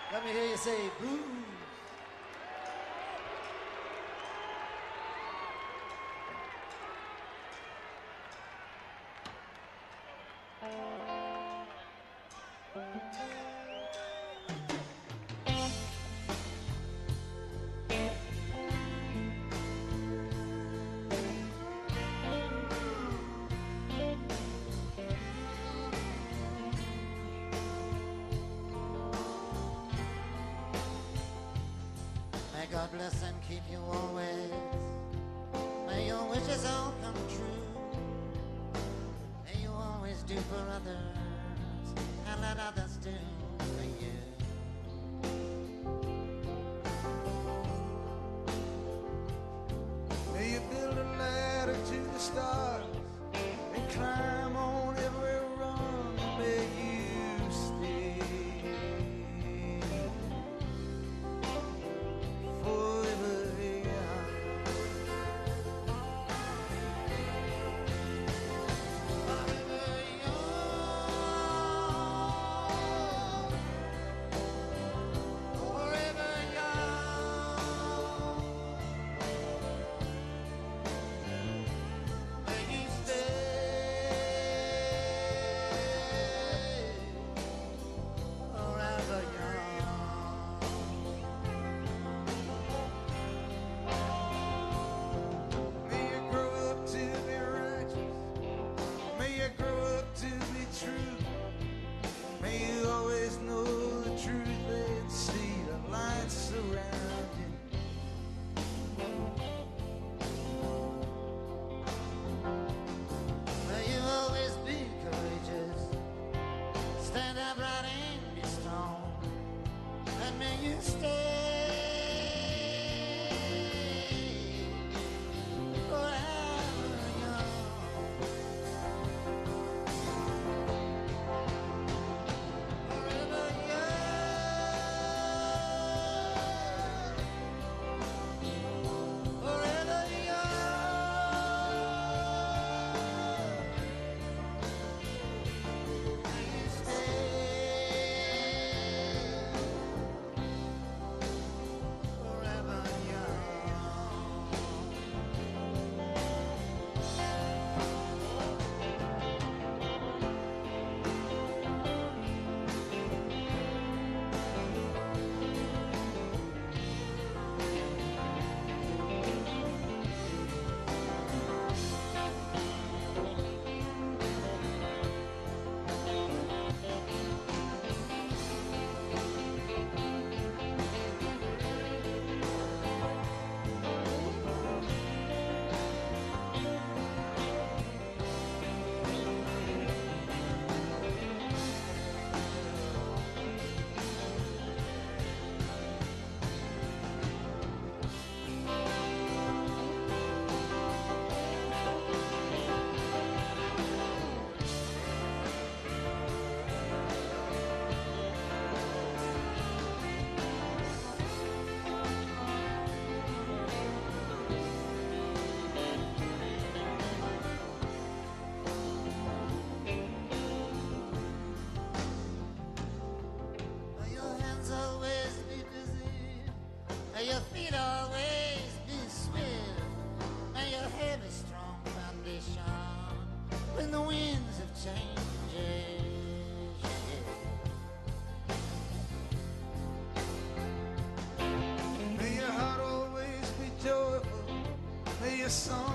Let me hear you say blues. May God bless and keep you always. May your wishes all come true. May you always do for others and let others do for you. May you build a ladder to the stars and climb on every rung. May you stay forever young. Forever young. Forever young. May you stay forever young. May you grow up to be righteous. May you grow up to be true. May you always know the truth and see the light surround you. May you always be courageous. Stand upright and be strong. And may you stay forever young. Forever young. Forever young. May you stay forever young. May your hands always be busy. May your feet always be swift. May your have a strong foundation when the winds of change shift. May your heart always be joyful. May your song